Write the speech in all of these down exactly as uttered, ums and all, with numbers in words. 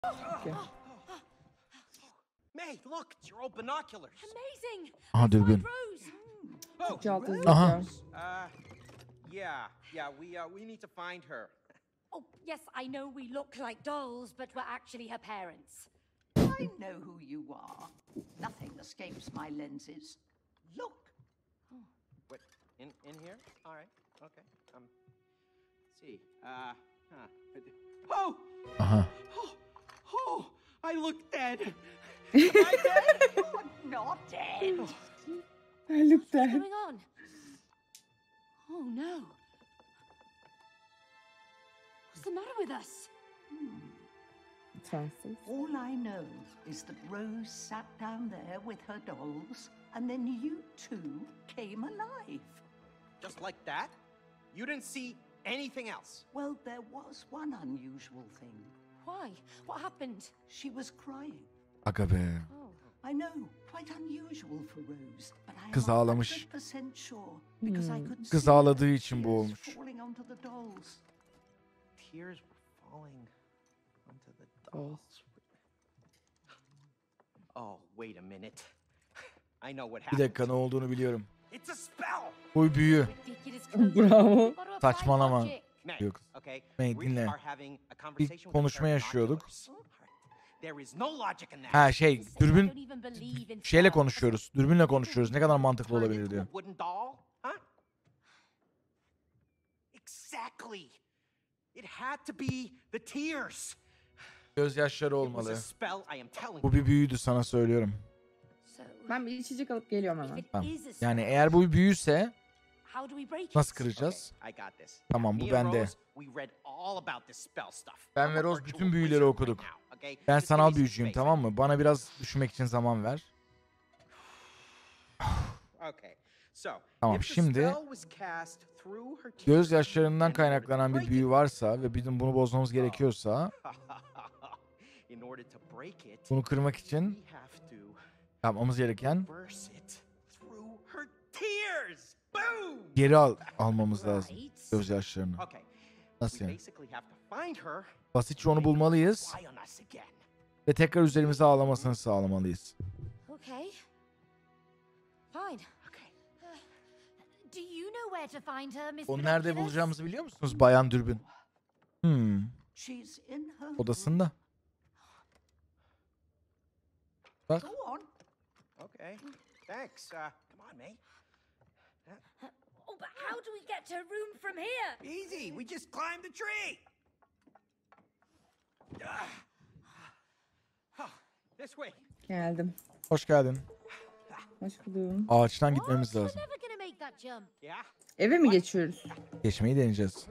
Okay. May, look, it's your old binoculars. Amazing. Aha dürbün. Rose. Oh, Cihazı Aha. izliyor. uh, yeah, yeah, we uh, we need to find her. Oh, yes, I know we look like dolls, but we're actually her parents. I know who you are. Nothing escapes my lenses. Look. What? In in here? All right. Okay. Um. Let's see. Uh. Huh. Oh. Aha. Oh. Oh. I look dead. Am I dead? You're not dead. I look What's dead. going on? Oh, no. What's the matter with us? Sensiz. All I know is that Rose sat down there with her dolls, and then you two came alive. Just like that? You didn't see anything else? Well, there was one unusual thing. Why? What happened? She was crying. Aga be. Oh. I know, quite unusual for Rose, but I Kız am ağlamış. one hundred percent sure because I could Kız see ağladığı her için bu tears olmuş. falling onto the dolls. Tears were falling onto the Dolls. dolls. Oh, wait a minute. I know what Bir happened. dakika ne olduğunu biliyorum. It's a spell. Bu büyü. Ridiculous clothes. Bravo. We've got to apply Saçmalama. logic. May, Yok. okay? May, We dinle. are having a conversation with konuşma pair of yaşıyorduk. binoculars. There is no logic in that. Ha şey Say I dürbün don't even believe in şeyle spells. konuşuyoruz. Dürbünle konuşuyoruz. Ne kadar mantıklı Turned olabilir into diyor. a wooden doll? Huh? Exactly. It had to be the tears. Gözyaşları It was a olmalı. spell, I am telling Bu you. bir büyüydü sana söylüyorum. So, Ben bir içecek alıp geliyorum if hemen. it Tamam. is a spell, Yani eğer bu bir büyüyse how do we break it? nasıl kıracağız? Okay, I got this. Tamam, bu Me and bende. Rose, we read all about this spell stuff. Ben I'm ve a Rose virtual bütün büyüleri wizard okuduk. right now, okay? Ben Just give me sanal some büyücüyüm, space. tamam mı? Bana biraz düşünmek için zaman ver. Okay. So, Tamam, if the şimdi spell was cast through her tears, Gözyaşlarından and in order to kaynaklanan bir break büyü it- varsa ve bizim bunu bozmamız gerekiyorsa In order to break it, bunu kırmak için we have to yapmamız gereken reverse it through her tears. Boom! geri al almamız lazım Right. gözyaşlarını. Okay. Nasıl We yani? basically have to find her. Basitçe onu bulmalıyız Lie on us again. ve tekrar üzerimize ağlamasını sağlamalıyız. Okay. Fine. Okay. Do you know where to find her, Miss Onu nerede Binoculars? bulacağımızı biliyor musunuz Bayan Dürbün? Hmm, She's in her odasında. Bak. Go on. Okay. Thanks. Uh, come on, May. Oh, but how do we get to her room from here? Easy. We just climbed the tree. Ah. Oh, this way. Geldim. Hoş geldin. Hoş buldum. Ağaçtan gitmemiz What? lazım. We're never gonna make that jump. Yeah. Eve mi geçiyoruz? Geçmeyi deneyeceğiz.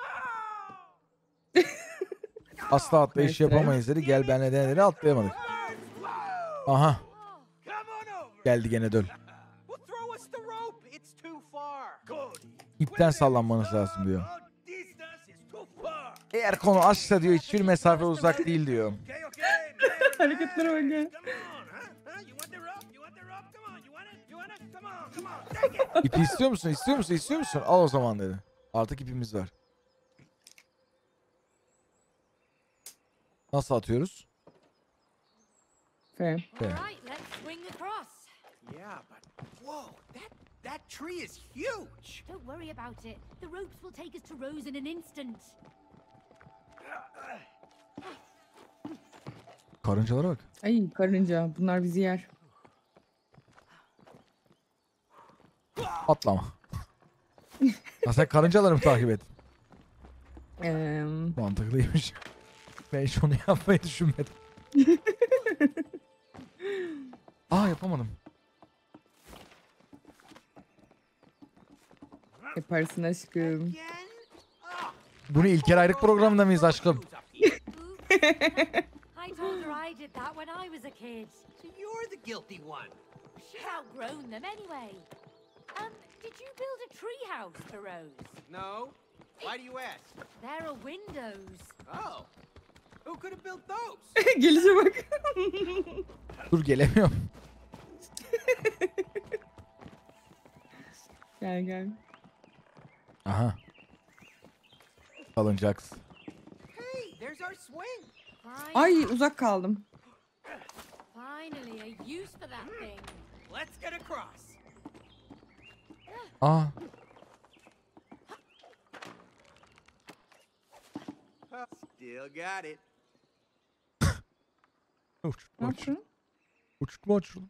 Ah! Asla atlayış Neyse. yapamayız dedi. Gel benle denedi atlayamadık. Aha Come on over. geldi gene döl. Well, throw us the rope. It's too far. Good. İpten sallanmanız lazım diyor. Distance is too far. Eğer konu aşksa diyor hiçbir mesafe uzak değil diyor. Okay, okay. Hareketlere bak ya. Come on, huh? Huh? You want the rope? You want the rope? Come on. You want it? You want it? Come on, come on. Take it. İpi istiyor musun? İstiyor musun? İstiyor musun? Al o zaman dedi. Artık ipimiz var. Nasıl atıyoruz? Fair. Okay. All right, let's swing across. Yeah, but whoa, that that tree is huge. Don't worry about it. The ropes will take us to Rose in an instant. Karıncalara bak. Ay karınca. Bunlar bizi yer. Atlama. Ya sen karıncaları mı takip et? Eee... Mantıklıymış. Ben hiç onu yapmayı düşünmedim. Aa yapamadım. Yaparsın aşkım. Again? Oh, Bunu İlker Ayrık programında mıyız aşkım? Oops. I told her I did that when I was a kid. so you're the guilty one. She's outgrown them anyway. Um, did you build a tree house for Rose? No. Why do you ask? There are windows. Oh. Who could have built those? Gelişe bak. Dur gelemiyorum. Gel gel. Aha. Salıncaks. Hey, there's our swing. Ay uzak kaldım. Finally, a use for that thing. Let's get across. Aa. Still got it. Ne Uçurtma uçur. yaptın? Uçurtma uçur.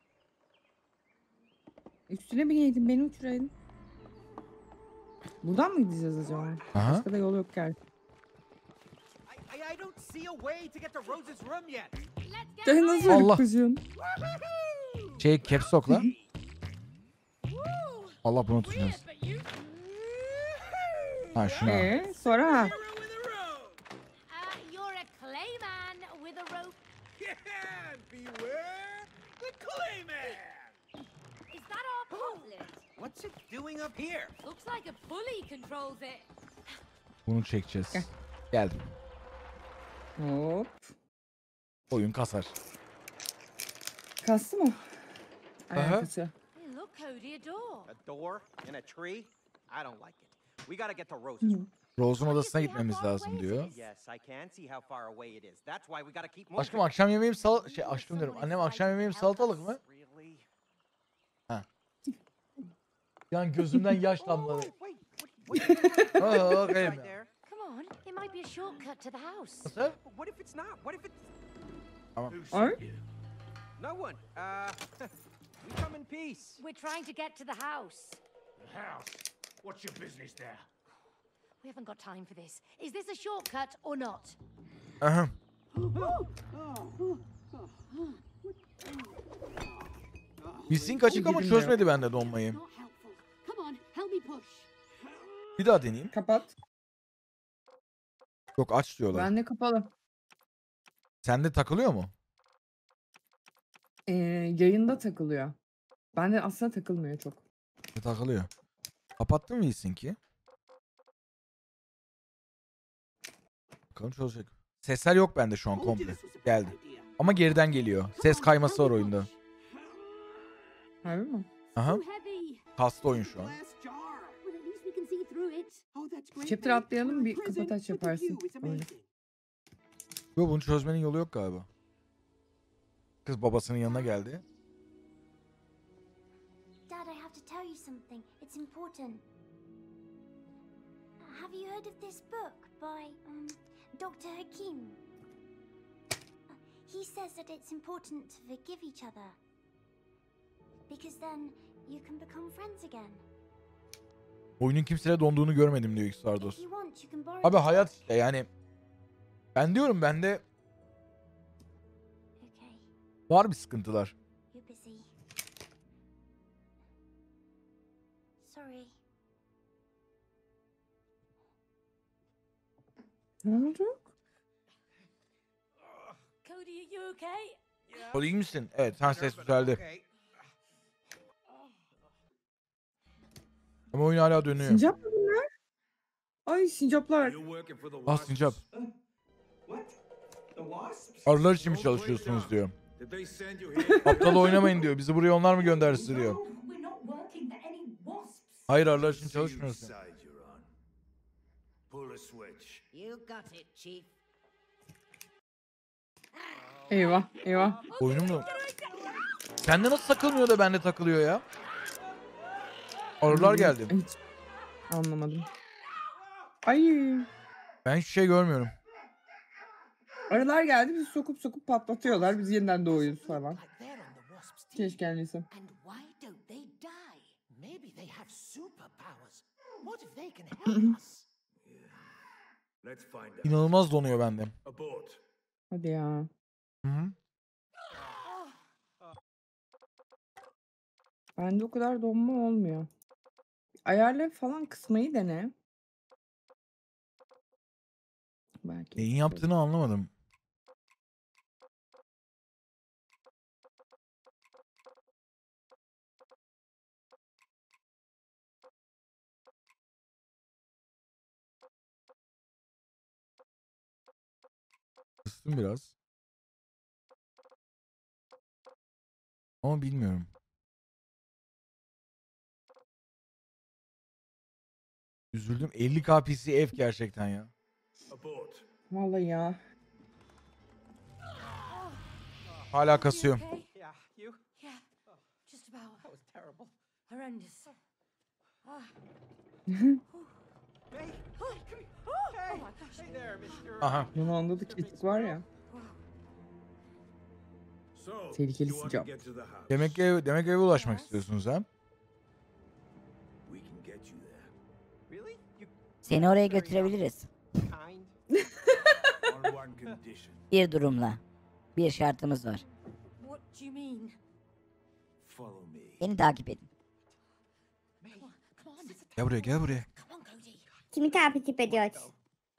Üstüne bineydin, beni uçuraydın. Buradan mı gideceğiz acaba? Aha. Başka da yol yok gerçi. I, I, I don't see a way to get to Rose's room yet. Let's get Sen nasıl öyle Allah. kızıyorsun? Şey caps lock lan. Woo! Allah bunu tutacağız. Weird, but you. Ha şuna. Ee, sonra ha. Hero with a rope. Uh, you're a clayman with a rope. Yeah, beware the Clayman. Is that our pullet? What's it doing up here? Looks like a pulley controls it. Bunu çekeceğiz. Gel. Geldim. Hop. Oyun kasar. Kastı mı? Aha. Alakası. Hey, look, Cody, a door. A door in a tree? I don't like it. We gotta get to Rose's room. Rose'un odasına gitmemiz lazım diyor. Yes, I can see how far away it is. That's why we gotta keep moving. Aşkım akşam yemeğim sal şey aşkım diyorum. Annem akşam yemeğim salatalık mı? Really? Yani gözümden yaş damladı. Oh, wait, what, what, Aa, right okay. there. Come on, it might be a shortcut to the house. Nasıl? But what if it's not? What if it's Ay. no one? Uh, we come in peace. We're trying to get to the house. The house? What's your business there? We haven't got time for this. Is this a shortcut or not? Aha. Bilsin kaçık ama Bilmiyorum. çözmedi bende donmayı. Not helpful. Come on, help me push. Bir daha deneyeyim. Kapat. Yok aç diyorlar. Bende kapalı. Sende takılıyor mu? Ee, yayında takılıyor. Bende aslında takılmıyor çok. Ne takılıyor? Kapattın mı iyisin ki? Bakalım çözecek. Sesler yok bende şu an komple. Geldi. Ama geriden geliyor. Ses kayması var oyunda. Harbi mi? Aha. Too heavy. Kastı oyun şu an. Glass jar. Well, at least we can see through it. Oh, that's great. Chapter news. atlayalım, bir Prison kapataç with the yaparsın view is oyunu. amazing. Yok bunu çözmenin yolu yok galiba. Kız babasının yanına geldi. Dad, I have to tell you something. It's important. Have you heard of this book by um, Doctor Hakim? He says that it's important to forgive each other. Because then you can become friends again. Oyunun kimseye donduğunu görmedim diyor If Xardos. you want, you can borrow Abi this hayat book. işte yani. Ben diyorum bende Okay, var bir sıkıntılar. you're busy. Sorry. Ne oldu? Cody, are you okay? O iyi misin? Evet sen ses düzeldi. Okay. Ama oyun hala dönüyor. Sincap mı bunlar? Ay sincaplar. You working for the Ah sincap. What? The wasps? Arılar için mi çalışıyorsunuz diyor. Did they send you here? Aptal oynamayın diyor. Bizi buraya onlar mı gönderdi sizi diyor. No, we're not working for any wasps. Hayır arılar için See çalışmıyorsun. which side you're on. Pull a switch. You got it, Chief. Eyvah eyvah. Oyunum mu? Sende nasıl takılmıyor da bende takılıyor ya? Arılar geldi. Hiç anlamadım. Ay. Ben hiçbir şey görmüyorum. Arılar geldi, bizi sokup sokup patlatıyorlar. Biz yeniden doğuyoruz falan. Like they're on the wasp's team. Keşke gelmese. And why don't they die? Maybe they have superpowers. What if they can help us? Let's find out. İnanılmaz donuyor bende. Abort. Hadi ya. Hı hı. Bende o kadar donma olmuyor. Ayarları falan kısmayı dene. Belki. Neyin yaptığını anlamadım. Kıstım biraz. Ama bilmiyorum. Üzüldüm. elli K P C F gerçekten ya. Abort. Vallahi ya. Hala kasıyor. Okay? Yeah, you? Yeah, just about. That was terrible. Horrendous. Ah. May? Oh, Hey, oh my gosh. hey there, mister. Aha. Yunan'da da kesik var ya. So, Tehlikeli you want to sıcak. get to the house. Demek ki ev, demek eve ulaşmak istiyorsunuz ha? We can get you there. Really? You Seni oraya götürebiliriz. kind? On one condition. Bir durumla. Bir şartımız var. What do you mean? Follow me. Beni takip edin. Come on, come on. Gel buraya gel buraya. Come on, Cody. Kimi takip ediyoruz?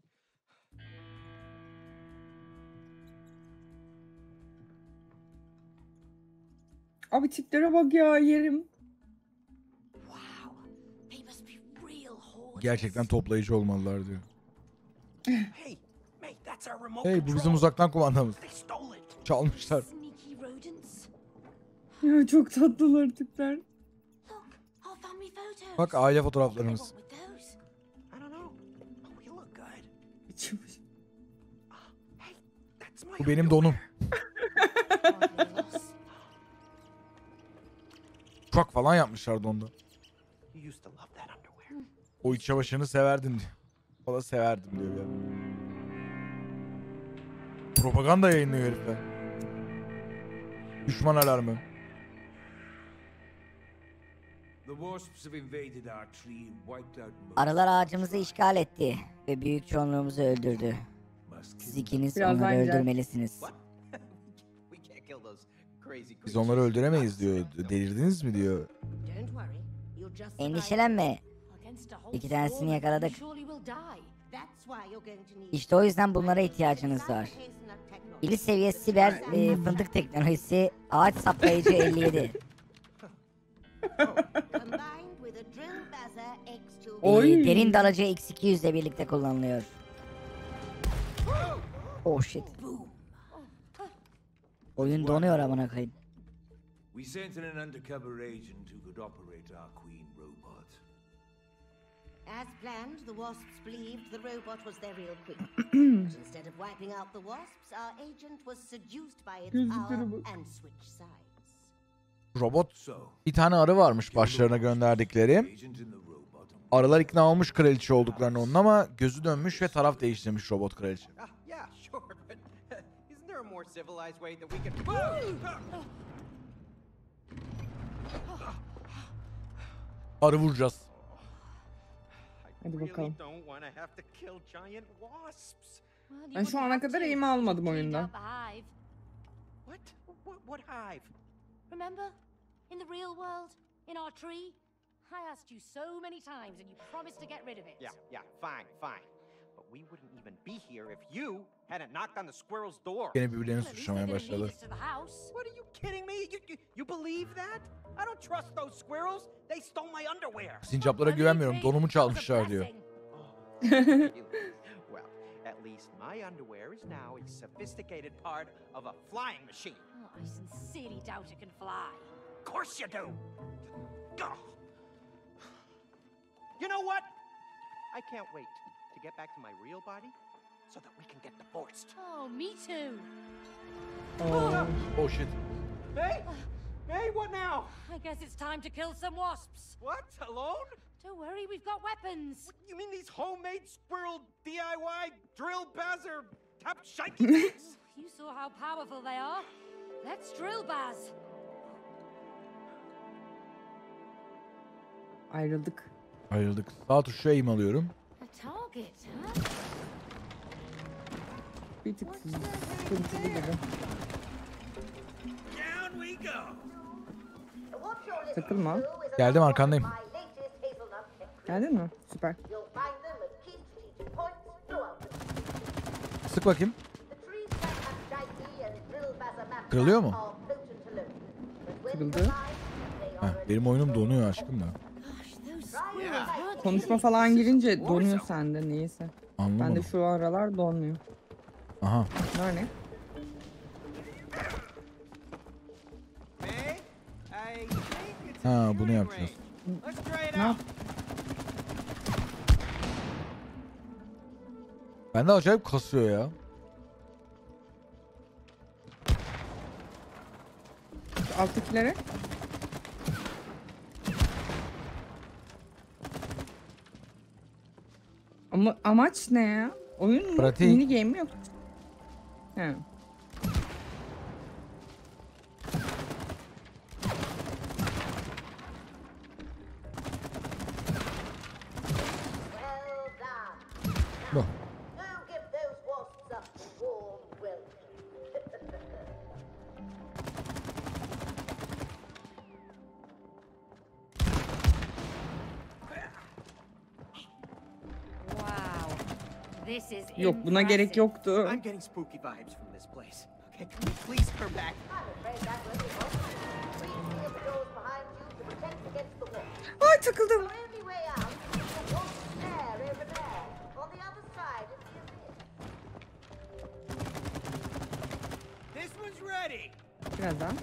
Abi tiplere bak ya, yerim. Wow, they must be real hoarders. Gerçekten toplayıcı olmalılar diyor. Hey, May, that's our remote Hey bu bizim control. uzaktan kumandamız. They stole it. Çalmışlar. Sneaky rodents. Ya çok tatlılar tipler. Look, our family photos. Bak aile What fotoğraflarımız. with those? I don't know. Oh, you look good. İçim- Hey, that's my Bu benim donum. Hardly lost. Uçak falan yapmışlardı onda. You used to love that underwear. O iç çamaşırını severdin diyor. O da severdim diyor ya. Propaganda yayınlıyor herifler. Düşman alarmı. The wasps have invaded our tree and wiped out most. Arılar ağacımızı işgal etti ve büyük çoğunluğumuzu öldürdü. Must kill Siz them. ikiniz Biraz onları bence. öldürmelisiniz. What? We can't kill those crazy Biz onları öldüremeyiz diyor. Delirdiniz mi diyor. Don't worry. You'll just survive. Endişelenme. Against a whole İki tanesini swarm, yakaladık. you surely will die. That's why you're going to need. İşte o yüzden bunlara ihtiyacınız var. İli seviye siber e, fındık teknolojisi ağaç saplayıcı elli yedi. Combined with a drill buzzer X two. E, Oy. derin dalıcı X iki yüz ile birlikte kullanılıyor. Oh shit. Oyun donuyor amına koyayım. We sent in an undercover agent who could operate our queen robot. As planned, the wasps believed the robot was their real queen. But instead of wiping out the wasps, our agent was seduced by its Gözlükleri power bak. and switched sides. Robot So, bir tane arı varmış başlarına gönderdikleri. agent in the robot. Arılar ikna olmuş kraliçe olduklarını onun ama gözü dönmüş ve taraf değiştirmiş robot kraliçe. Ah, yeah, sure, but isn't there a more civilized way that we can... Arı vuracağız. I Hadi really bakalım. don't want to have to kill giant wasps. Well, you Ben şu wouldn't ana have kadar to. eğimi almadım Cleaned oyunda. out the hive. What? What? What hive? Remember? In the real world? In our tree? I asked you so many times and you promised to get rid of it. Yeah, yeah, fine, fine. But we wouldn't even be here if you hadn't knocked on the squirrel's door. Gene birbirlerini Well, at least they suçlamaya didn't lead başladı. us to the house. What are you kidding me? You, you, you believe that? I don't trust those squirrels. They stole my underwear. Sincaplara güvenmiyorum. Donumu çalmışlar diyor. Really? Well, at least my underwear is now a sophisticated part of a flying machine. Oh, I sincerely doubt it can fly. Of course you do. Ugh. You know what? I can't wait to get back to my real body so that we can get divorced. Oh, me too. Oo. Oh shit. Hey, hey, what now? I guess it's time to kill some wasps. What? Alone? Don't worry, we've got weapons. What, you mean these homemade squirrel D I Y drill bazzer tap shaky things? You saw how powerful they are. Let's drill Baz. Ayrıldık. Ayrıldık. Sağ tuşa eğim alıyorum. A target, huh? Bir tık sıkıntılı gibi. Down we go. Takılma. Geldim arkandayım. Geldin mi? Süper. Sık bakayım. Kırılıyor mu? Kırıldı. Heh, benim oyunum donuyor aşkım da. Gosh, those squirrels hurt Konuşma falan girince donuyor sende niyeyse. Ben de Anlamadım. şu aralar donmuyor. Aha. Bunlar ne? May, I think it's Ha, a bunu shooting yapacağız. range. Let's try it Ne out. yap? Bende acayip kasıyor ya. alttakilere. Ama amaç ne ya? Oyun mu? Pratik. Mini game mi yok? He. Well done. Bu. Go give those wasps a warm welcome. Wow. This is Yok buna gerek impressive. yoktu. I'm getting spooky vibes from this place. Okay, can we please turn back? I'm afraid that won't be possible. Please seal the doors behind you to protect against the wasps. Ay takıldım. The only way out is the wasp lair over there, on the other side of the abyss. This one's ready. Biraz daha.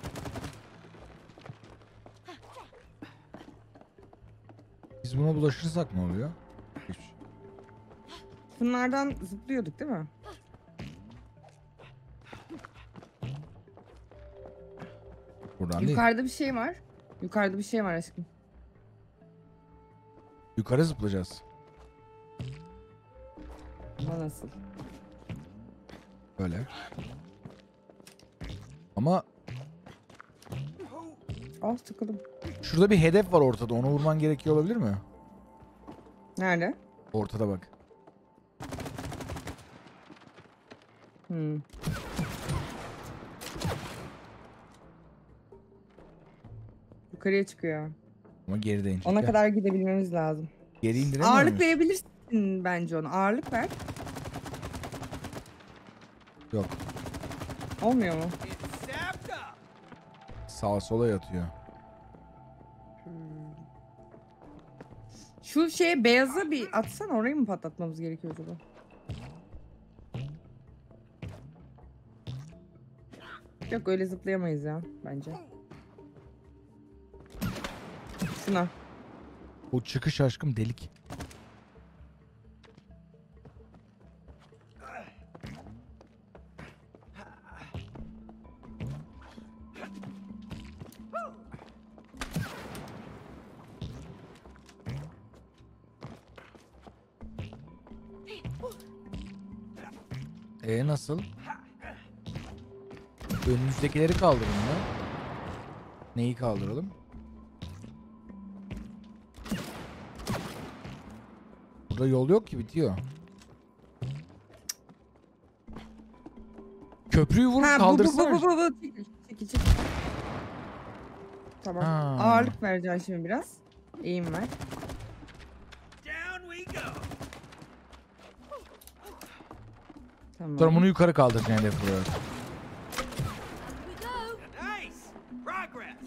Biz buna bulaşırsak ne oluyor? Hiç. Bunlardan zıplıyorduk değil mi? Buradan değil. Yukarıda bir şey var. Yukarıda bir şey var aşkım. Yukarı zıplayacağız. Ama nasıl? Böyle. Ama Ah sıkıldım. şurada bir hedef var ortada. Onu vurman gerekiyor olabilir mi? Nerede? Ortada bak. Hmm. Yukarıya çıkıyor. Ama geride inecek. Ona Gel. kadar gidebilmemiz lazım. Geri indiremiyor Ağırlık muyuz? verebilirsin bence ona. Ağırlık ver. Yok. Olmuyor mu? It's sapped up. Sağa sola yatıyor. Şu şeye beyaza bir atsana, orayı mı patlatmamız gerekiyor acaba? Yok öyle zıplayamayız ya bence. Şuna. O çıkış aşkım delik. E nasıl? Önümüzdekileri kaldırın ya. Neyi kaldıralım? Burada yol yok ki, bitiyor. Köprüyü vurup Ha bu bu kaldırsana. bu bu bu bu. Çekil çekil çekil. Tamam. Ha. Ağırlık vereceğim şimdi biraz. Eğim ver. Down we go. Tamam. Sonra bunu yukarı kaldıracaksın hedef vurarak. Nice. Progress.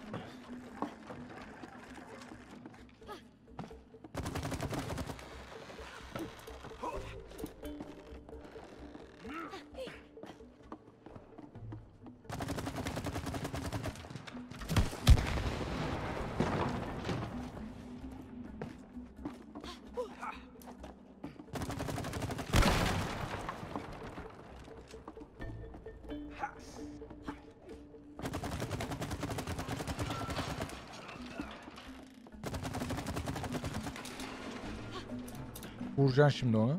Vuracaksın şimdi onu.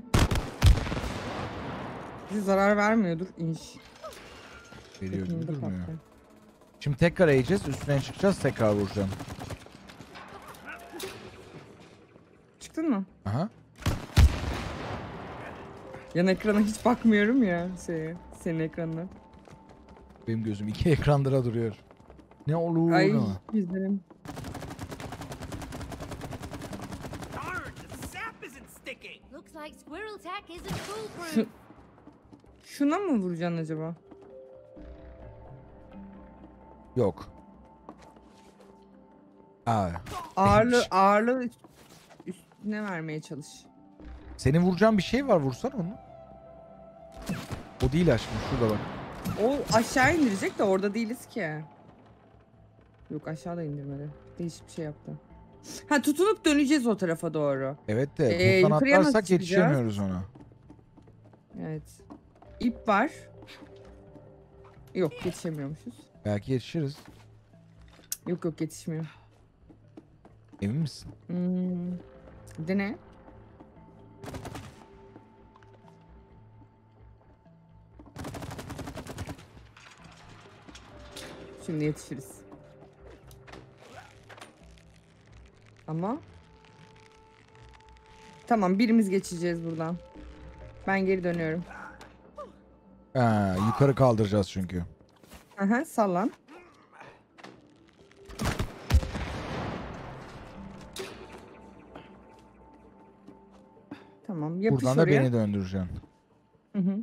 Bize zarar vermiyordur inş. Veriyor gibi Yakında durmuyor. patlar. Şimdi tekrar eğeceğiz, üstüne çıkacağız, tekrar vuracağım. Çıktın mı? Aha. Yan ekrana hiç bakmıyorum ya şeye. Senin ekranına. Benim gözüm iki ekrandıra duruyor. Ne olur Ay ama. güzelim. Darn, the sap isn't sticking. Looks like squirrel tack isn't foolproof. Şu, şuna mı vuracaksın acaba? Yok. Aa. Ağırlığı, değilmiş. ağırlığı üst- üstüne vermeye çalış. Senin vuracağın bir şey var, vursan onu. O değil aşkım, şurada bak. O aşağı indirecek de orada değiliz ki. Yok aşağıda indirmedi. Değişik bir şey yaptı. Ha tutunup döneceğiz o tarafa doğru. Evet de Ee, buradan yukarıya nasıl atlarsak çıkacağız? yetişemiyoruz ona. Evet. İp var. Yok yetişemiyormuşuz. Belki yetişiriz. Yok yok yetişmiyor. Emin misin? Hmm. Dene. Şimdi yetişiriz. Ama tamam, birimiz geçeceğiz buradan. Ben geri dönüyorum. Ha, yukarı kaldıracağız çünkü. Aha, sallan. Tamam, yapış Buradan da oraya. beni döndüreceksin. Hı hı.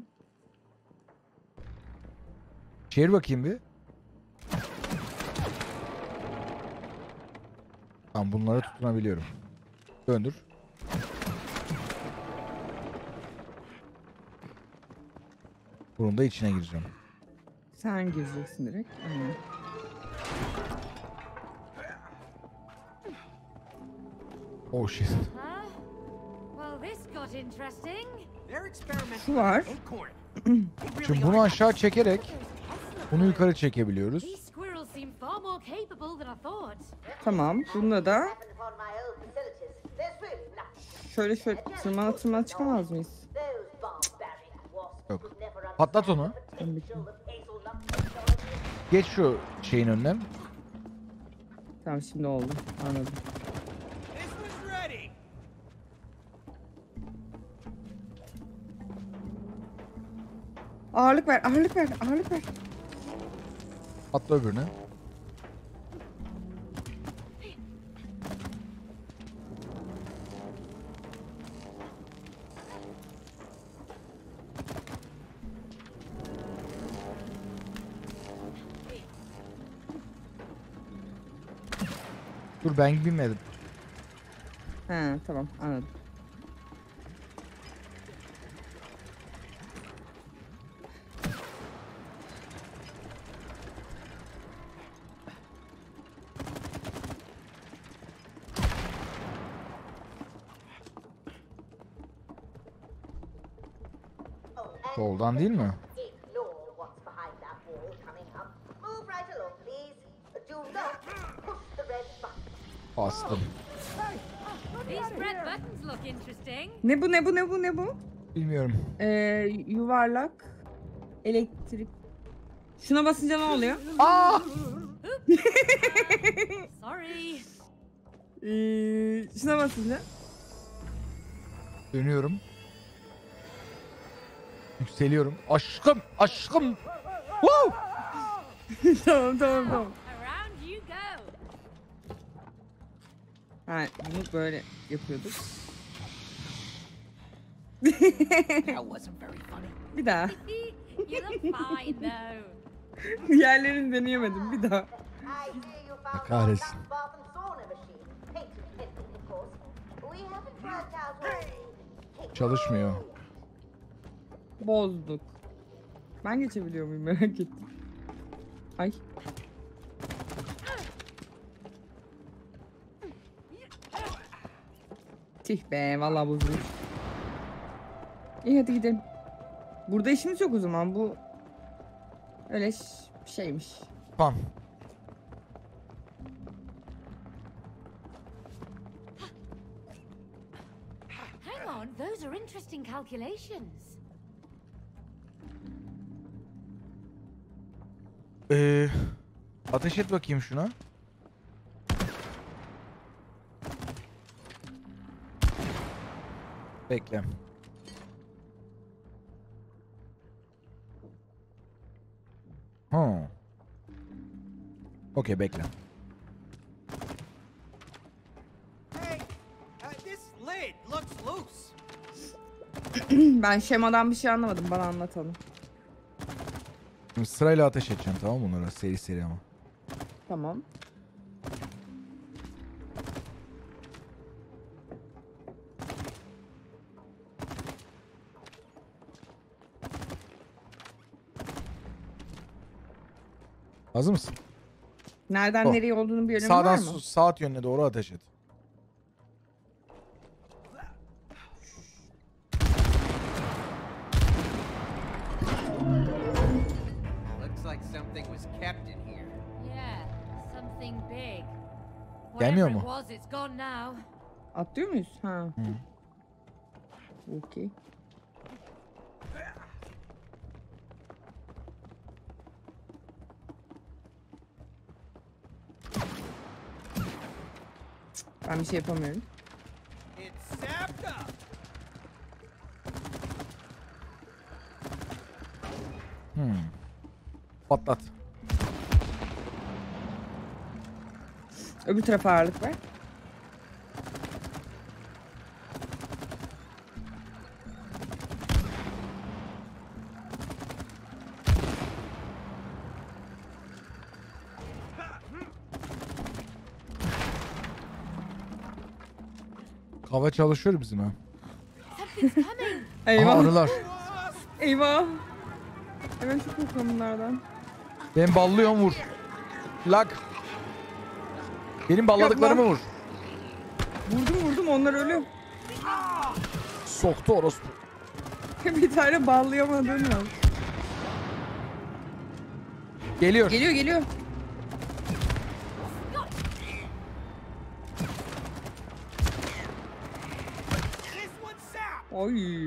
Çevir bakayım bir. Tamam, bunlara tutunabiliyorum. Döndür. Bunun da içine gireceğim. Sen gireceksin direkt. Aynen. Oh shit. Huh? Well, this got interesting. They're experimenting Şu var. with acorn. They really Şimdi bunu are. aşağı çekerek bunu yukarı çekebiliyoruz. These squirrels seem far more capable than I thought. Tamam. Bunda da Happened upon my own facilities. There's really nothing. şöyle şöyle tırmana tırmana çıkamaz mıyız? Those barbaric wasps Yok. could never Patlat onu. understand the potential of hazelnut technology. Geç şu şeyin önüne. Tamam, şimdi oldu. Anladım. This was ready. Ağırlık ver, ağırlık ver, ağırlık ver. Atla öbürüne. Dur, ben binmedim. He, tamam, anladım. Soldan değil mi? Ignore what's behind that wall coming up. Move right along, please. Do not push the red button. Bastım. These red buttons look interesting. Ne bu, ne bu, ne bu, ne bu? Bilmiyorum. Ee, yuvarlak elektrik. Şuna basınca ne oluyor? Aa! Sorry. Ee, şuna basınca. Dönüyorum. Yükseliyorum. Aşkım, aşkım. Woo! Tamam, tamam, tamam. Around you go. Ha, bunu böyle yapıyorduk. That wasn't very funny. Bir daha. You look fine though. Diğerlerini deneyemedim. Bir daha. I hear you found Kahretsin. that Bath and Sauna machine. Painted pending, of course. We haven't worked out what... Çalışmıyor. Bozduk. Ben geçebiliyor muyum, merak ettim. Ay. Tih be, vallahi bozulmuş. İyi, hadi gidelim. Burada işimiz yok o zaman, bu öyle ş- şeymiş. Tamam. Hang on, those are interesting calculations. Ee, ateş et bakayım şuna. Bekle. Ha. Okey, bekle. Hey, uh, this lid looks loose. Ben şemadan bir şey anlamadım, bana anlatalım. Şimdi sırayla ateş edeceğim, tamam mı bunlara? Seri seri ama. Tamam. Hazır mısın? Nereden Oh. nereye olduğunu bir önemi Sağdan var mı? su- saat yönüne doğru ateş et. Looks like something was kept in here. Yeah, some something big. Gelmiyor Whatever it mu? was, it's gone now. Atlıyor muyuz? Ha. Hı. Okey. Ben bir şey yapamıyorum. It's sapped up. Hmm. Patlat. Öbür tarafa ağırlık ver. Hava çalışıyor bizim ha. Something's coming. Aha Eyvah. arılar. Eyvah. Hemen çok korkuyorum bunlardan. Ben ballıyorum vur. Lak. Benim balladıklarımı Yapma. vur. Vurdum vurdum onlar ölü. Soktu orospu. Bir tane bağlayamadın mı? Geliyor. Geliyor geliyor. This one's sapped. Oy.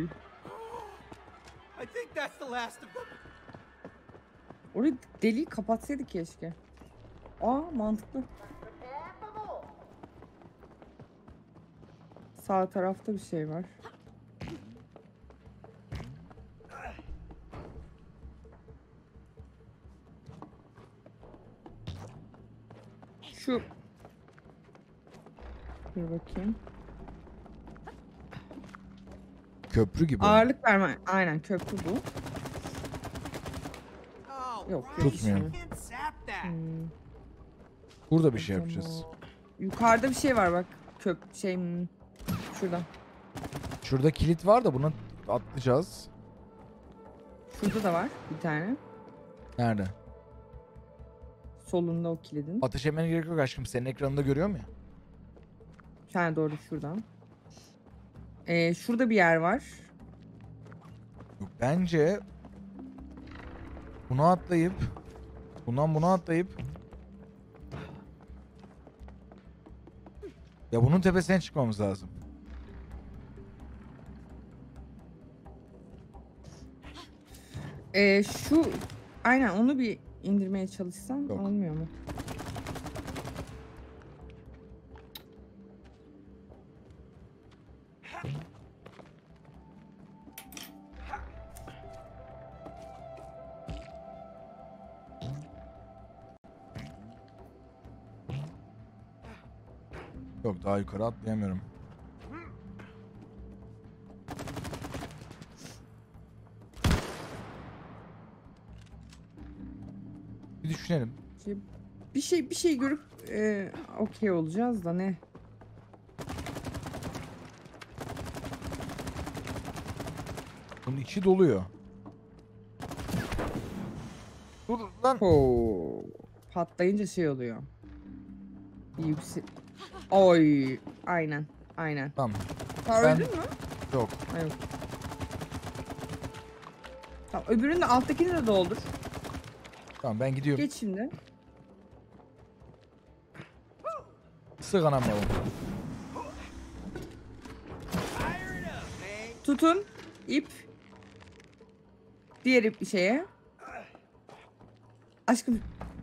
I think that's the last of them. Orayı deliği kapatsaydık keşke. Aa mantıklı. Sağ tarafta bir şey var. Şu. Bir bakayım. Köprü gibi. Ağırlık verme. Aynen köprü bu. Oh, Yok, right. Tutmuyor. You can't sap that. Hmm, Burada bir şey yapacağız. tamam. Yukarıda bir şey var bak. Köp şey hmm, şurada. Şurada kilit var da bunu atlayacağız. Şurada da var bir tane. Nerede? Solunda o kilidin. Ateş etmene gerek yok aşkım. Senin ekranında görüyorum ya. Bir tane doğru şuradan. Ee, şurada bir yer var. Yok, bence bunu atlayıp bundan bunu atlayıp ya bunun tepesine çıkmamız lazım. Ee, şu aynen onu bir indirmeye çalışsam Yok. olmuyor mu? Yok, daha yukarı atlayamıyorum. Bir düşünelim. Şey, bir şey bir şey görüp e, okey olacağız da ne? Bunun içi doluyor. Dur lan. Oo, patlayınca şey oluyor. Bir yüksek. Oy, aynen, aynen. Tamam. Ha, Ben- öldün mü? Yok. Ha, yok. Tamam, öbürünü de alttakini de doldur. Tamam, ben gidiyorum. Geç şimdi. Sık anam babam. Fire it up, man. Tutun. İp. Diğer ip şeye. Aşkım.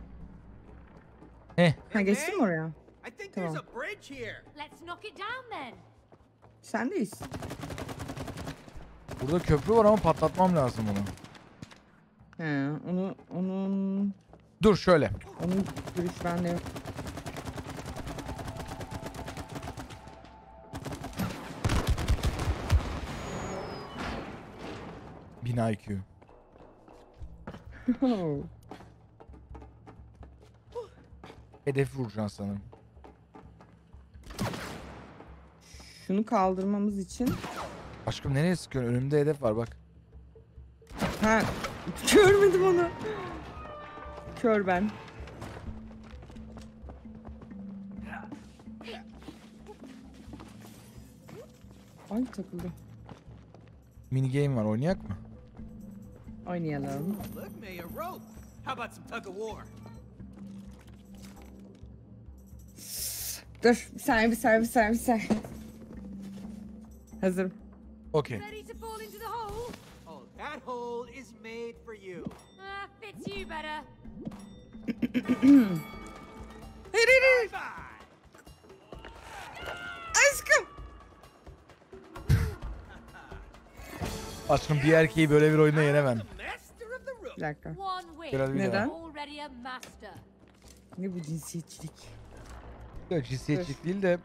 Heh. Ha geçtin mi oraya? I think Tamam. there's a bridge here. Let's knock it down then. Sendeyiz. Burada köprü var ama patlatmam lazım onu. He, onu onun Dur şöyle. onun görüş bende yok. bin I Q. Hedef vuracaksın sanırım. Şunu kaldırmamız için. Aşkım nereye sıkıyorsun? Önümde hedef var bak. Ha, görmedim onu. Kör ben. Ay takıldı. Mini game var, oynayak mı? Oynayalım. Look, May, a rope. How about some tug of war? Dur bir saniye bir saniye bir saniye bir saniye. Hazırım. Okey. Ready to fall into the hole? Oh, that hole is made for you. Ah, fits you better. Hayır hayır hayır. Bye. Aşkım. Aşkım bir erkeği böyle bir oyunda yenemem. Master of the room. Bir dakika. One win. Biraz bir Neden? daha. Already a master. Ne bu cinsiyetçilik? Yok, cinsiyetçilik değil de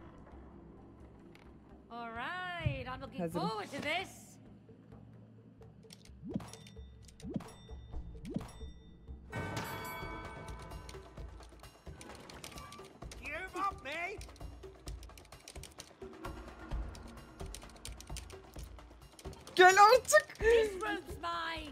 All right, I'm looking Hazırım. forward to this. Give up, mate. Gel artık. This rope's mine.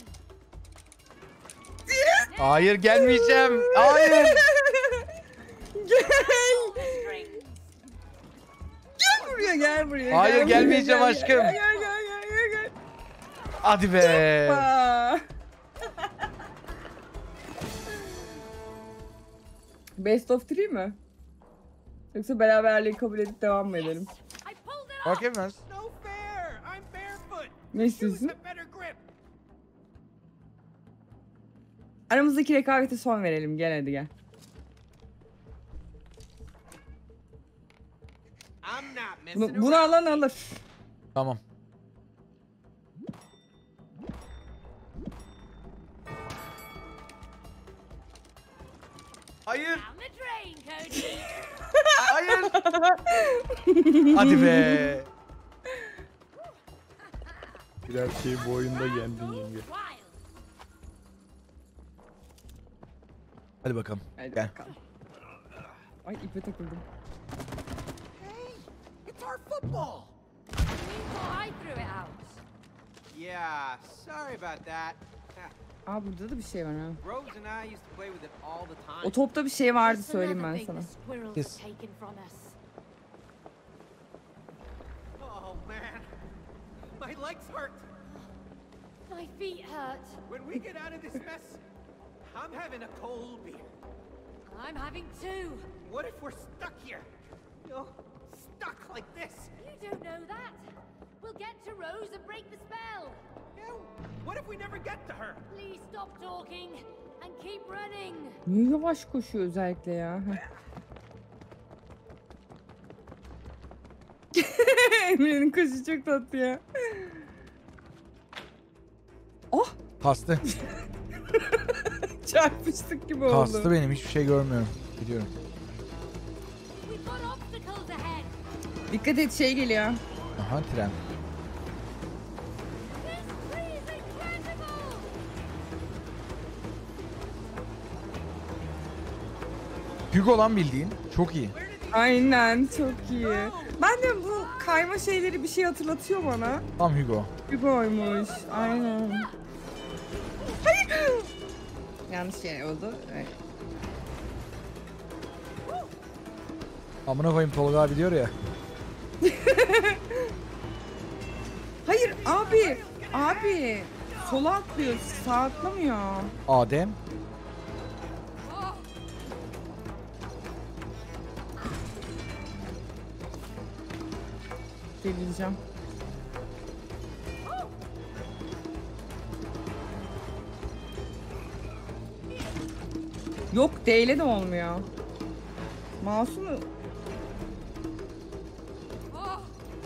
hayır gelmeyeceğim. Hayır. Gel. Pull the strings. Gel buraya gel buraya. Hayır, gel buraya, gelmeyeceğim gel, aşkım. Gel gel gel gel gel. gel. Hadi be. Aa. Best of three mi? Yoksa beraberliği kabul edip devam mı edelim? I pulled it off. Okey mi? No fair. I'm barefoot. Ne istiyorsun? Use a better grip. Aramızdaki rekabete son verelim. Gel hadi gel. I'm not messing Bunu, bunu around. alan alır. Tamam. Hayır. Down the drain, Cody. Hayır. Hadi be. Bir erkeği bu oyunda yendin yenge. Wild. Hadi bakalım. Hadi Gel. bakalım. Ay ipe takıldım. Hey, it's our football. You thought I threw it out. Yeah, sorry about that. Aa burada da bir şey var ha. Rose and I used to play with it all the time. O topta bir şey vardı Just söyleyeyim another ben thing sana. the squirrels Yes. have taken from us. Oh man, my legs hurt. My feet hurt. When we get out of this mess, I'm having a cold beer. I'm having two. What if we're stuck here? You know, stuck like this? You don't know that. We'll get to Rose and break the spell. Yeah, what if we never get to her? Please stop talking and keep running. Niye yavaş koşuyor özellikle ya? Emre'nin koşu çok tatlı ya. Oh! Kastı. Çarpıştık gibi oldu. Kastı benim. Hiçbir şey görmüyorum. Gidiyorum. We've got obstacles ahead. Dikkat et şey geliyor. Aha tren. This tree is incredible. Hugo lan bildiğin. Çok iyi. Aynen çok iyi. Ben de bu kayma şeyleri bir şey hatırlatıyor bana. Tam Hugo. Hugo'ymuş. Aynen. Hayır. Yanlış şey oldu. Evet. Amına koyayım Tolga abi diyor ya. Hayır abi. Abi. Sola atlıyor. Sağ atlamıyor. Adem. Delireceğim. Yok D'yle de olmuyor. Mouse'u Oh,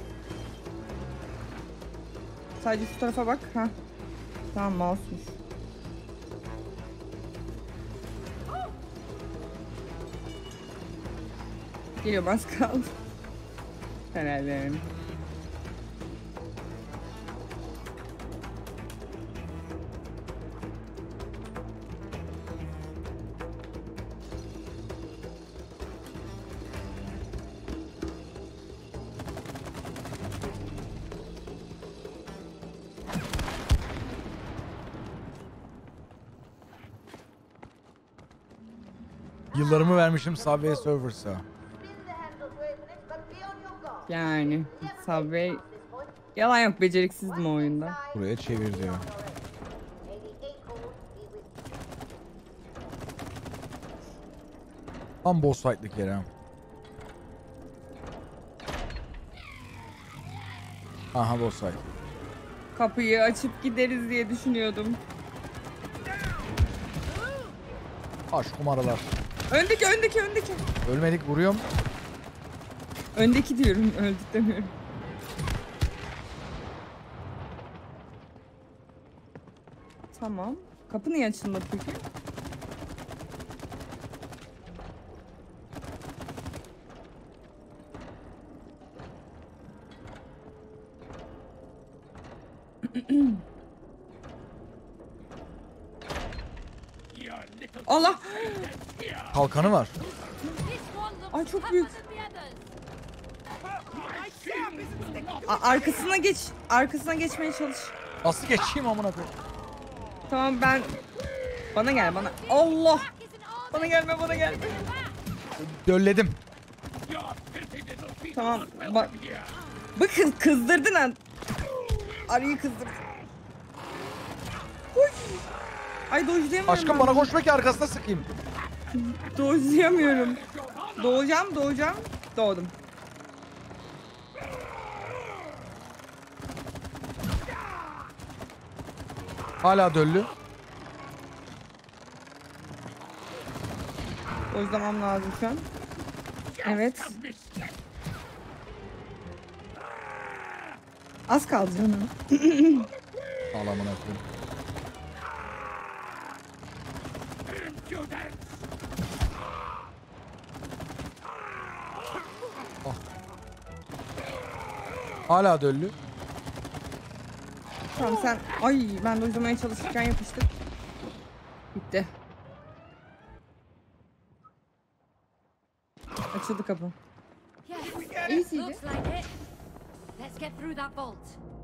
sadece şu tarafa bak. Ha. Tamam mouse'muş. Geliyor az kaldı. Herhalde yani. Yıllarımı vermişim Subway Surfers'a. Yani Subway yalan yok beceriksizdim o oyunda. Buraya çevir diyor. Tam boss fight'lık yer ha. Aha boss fight. Kapıyı açıp gideriz diye düşünüyordum. Aş kumaralar. Öndeki öndeki öndeki. Ölmedik, vuruyorum. Öndeki diyorum, öldük demiyorum. Tamam. Kapı niye açılmadı peki? Allah! Kalkanı var. Ay çok büyük. A- arkasına geç. Arkasına geçmeye çalış. Nasıl geçeyim amına koyayım? Tamam ben... Bana gel bana. Allah! Bana gelme bana gelme. Dölledim. Tamam bak. Bak kız, kızdırdın ha. Arıyı kızdırdın. Uy. Ay dojlayamıyorum. Aşkım bana koşma ki arkasına sıkayım. Dojlayamıyorum. Doğacağım doğacağım. Doğdum. Hala döllü. Dojlamam lazım şu an. Evet. Az kaldı canım. Ağlamına koyayım. Oh. Hala döllü. Tamam sen... Ay ben dojlamaya çalışırken yapıştık. Bitti. Açıldı kapı. Yes, Easy'di. looks like it. Let's get through that vault.